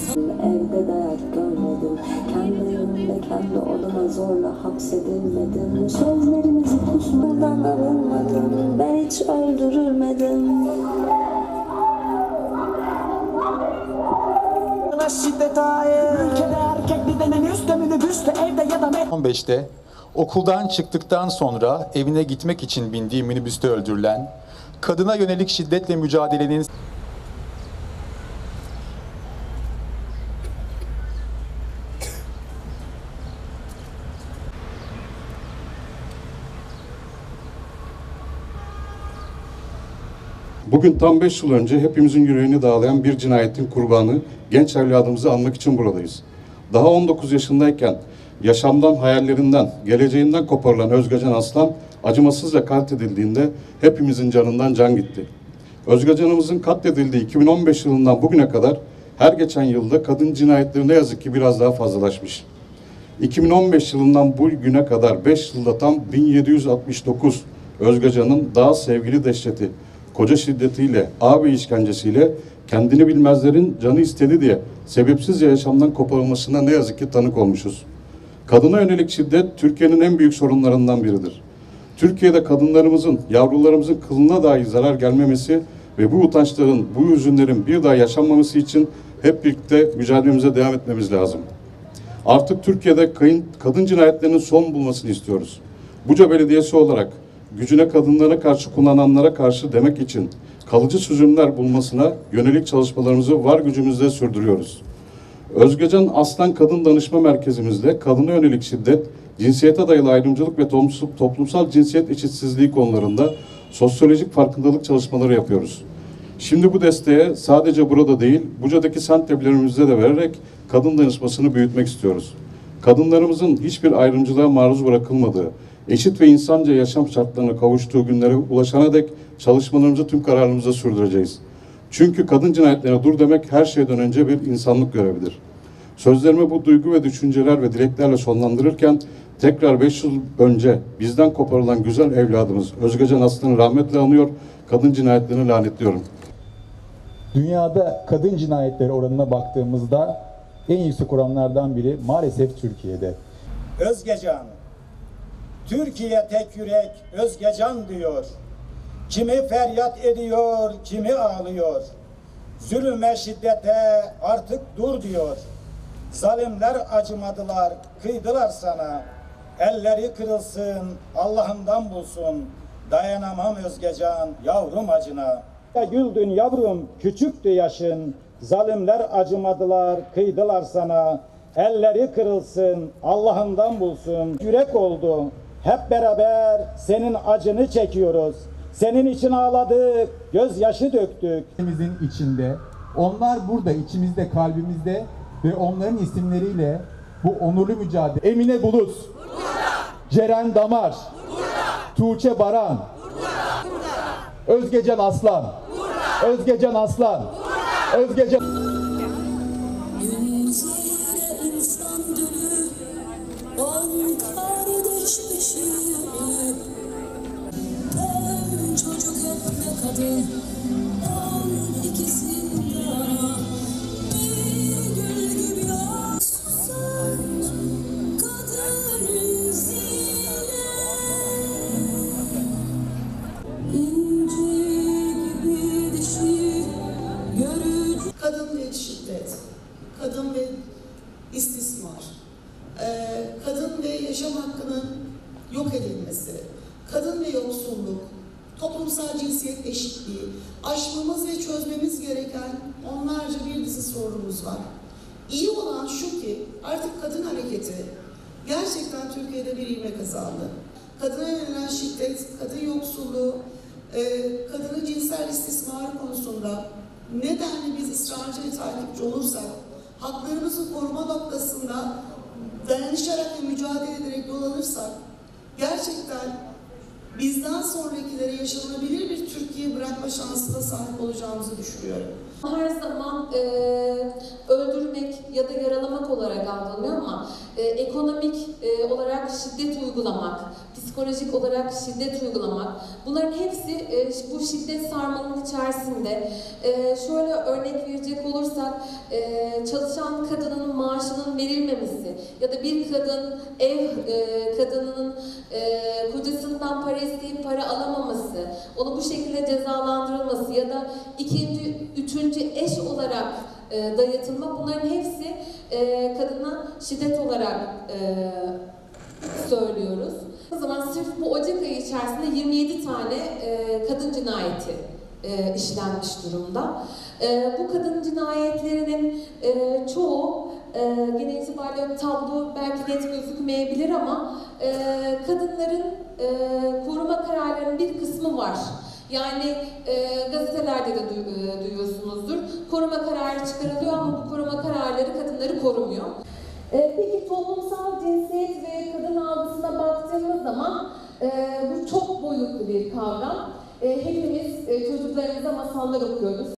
Evde dayak görmedim. Kendi evimde kendi odama zorla hapsedilmedim. Sözlerinizi pusmadan arınmadım. Ben hiç öldürülmedim. Şiddet hayır. Ülkede erkek bir de menüste minibüste evde ya da 2015'te okuldan çıktıktan sonra evine gitmek için bindiği minibüste öldürülen, kadına yönelik şiddetle mücadelenin Bugün tam 5 yıl önce hepimizin yüreğini dağlayan bir cinayetin kurbanı genç evladımızı anmak için buradayız. Daha 19 yaşındayken yaşamdan, hayallerinden, geleceğinden koparılan Özgecan Aslan acımasızca katledildiğinde hepimizin canından can gitti. Özgecan'ımızın katledildiği 2015 yılından bugüne kadar her geçen yılda kadın cinayetleri ne yazık ki biraz daha fazlalaşmış. 2015 yılından bu güne kadar 5 yılda tam 1769 Özgecan'ın daha sevgili dehşeti, koca şiddetiyle, ağabey işkencesiyle kendini bilmezlerin canı istedi diye sebepsizce yaşamdan koparılmasına ne yazık ki tanık olmuşuz. Kadına yönelik şiddet Türkiye'nin en büyük sorunlarından biridir. Türkiye'de kadınlarımızın, yavrularımızın kılına dahi zarar gelmemesi ve bu utançların, bu hüzünlerin bir daha yaşanmaması için hep birlikte mücadelemize devam etmemiz lazım. Artık Türkiye'de kadın cinayetlerinin son bulmasını istiyoruz. Buca Belediyesi olarak gücüne kadınlara karşı kullananlara karşı demek için kalıcı çözümler bulmasına yönelik çalışmalarımızı var gücümüzle sürdürüyoruz. Özgecan Aslan Kadın Danışma Merkezimizde kadına yönelik şiddet, cinsiyete dayalı ayrımcılık ve toplumsal cinsiyet eşitsizliği konularında sosyolojik farkındalık çalışmaları yapıyoruz. Şimdi bu desteğe sadece burada değil, Buca'daki semt evlerimizde de vererek kadın danışmasını büyütmek istiyoruz. Kadınlarımızın hiçbir ayrımcılığa maruz bırakılmadığı, eşit ve insanca yaşam şartlarına kavuştuğu günlere ulaşana dek çalışmalarımızı tüm kararlılığımıza sürdüreceğiz. Çünkü kadın cinayetlerine dur demek her şeyden önce bir insanlık görevidir. Sözlerimi bu duygu ve düşünceler ve dileklerle sonlandırırken tekrar 5 yıl önce bizden koparılan güzel evladımız Özgecan Aslan'ı rahmetle anıyor, kadın cinayetlerini lanetliyorum. Dünyada kadın cinayetleri oranına baktığımızda en yüksek oranlardan biri maalesef Türkiye'de. Özgecan, Türkiye tek yürek Özgecan diyor. Kimi feryat ediyor, kimi ağlıyor. Zulüme şiddete artık dur diyor. Zalimler acımadılar, kıydılar sana. Elleri kırılsın, Allah'ından bulsun. Dayanamam Özgecan, yavrum acına. Güldün yavrum, küçüktü yaşın. Zalimler acımadılar, kıydılar sana. Elleri kırılsın, Allah'ından bulsun. Yürek oldu, hep beraber senin acını çekiyoruz. Senin için ağladık, gözyaşı döktük. Ülkemizin içinde, onlar burada, içimizde, kalbimizde ve onların isimleriyle bu onurlu mücadele. Emine Bulut, burada. Ceren Damar, burada. Tuğçe Baran, burada. Özgecan Aslan, burada. Özgecan Aslan, burada. Özgecan... Kadın, ikisinde bir gül gibi susar kadın yüzüyle, inci gibi dişi görücü. Kadın ve şiddet, kadın ve istismar, kadın ve yaşam hakkının yok edilmesi, kadın ve yoksulluk, toplumsal cinsiyet eşitliği, aşmamız ve çözmemiz gereken onlarca bir dizi sorunumuz var. İyi olan şu ki artık kadın hareketi gerçekten Türkiye'de bir ivme kazandı. Kadına yönelen şiddet, kadın yoksulluğu, kadının cinsel istismarı konusunda nedenle biz ısrarcı ve takipçi olursak, haklarımızı koruma noktasında dayanışarak ve mücadele ederek yol alırsak, gerçekten bizden sonrakilere yaşanabilir bir Türkiye bırakma şansına sahip olacağımızı düşünüyorum. Her zaman öldürmek, ya da yaralamak olarak algılanıyor ama ekonomik olarak şiddet uygulamak, psikolojik olarak şiddet uygulamak, bunların hepsi bu şiddet sarmalının içerisinde. Şöyle örnek verecek olursak, çalışan kadının maaşının verilmemesi ya da bir kadın kadının kocasından para isteyip para alamaması, onu bu şekilde cezalandırılması ya da ikinci, üçüncü eş olarak dayatılma, bunların hepsi kadına şiddet olarak söylüyoruz. O zaman sırf bu Ocak ayı içerisinde 27 tane kadın cinayeti işlenmiş durumda. Bu kadın cinayetlerinin çoğu genel itibariyle tablo belki net gözükmeyebilir ama kadınların koruma kararlarının bir kısmı var. Yani gazetelerde de duyuyorsunuzdur. Koruma kararı çıkarılıyor ama bu koruma kararları kadınları korumuyor. Peki toplumsal cinsiyet ve kadın algısına baktığımız zaman bu çok boyutlu bir kavram. Hepimiz çocuklarımıza masallar okuyoruz.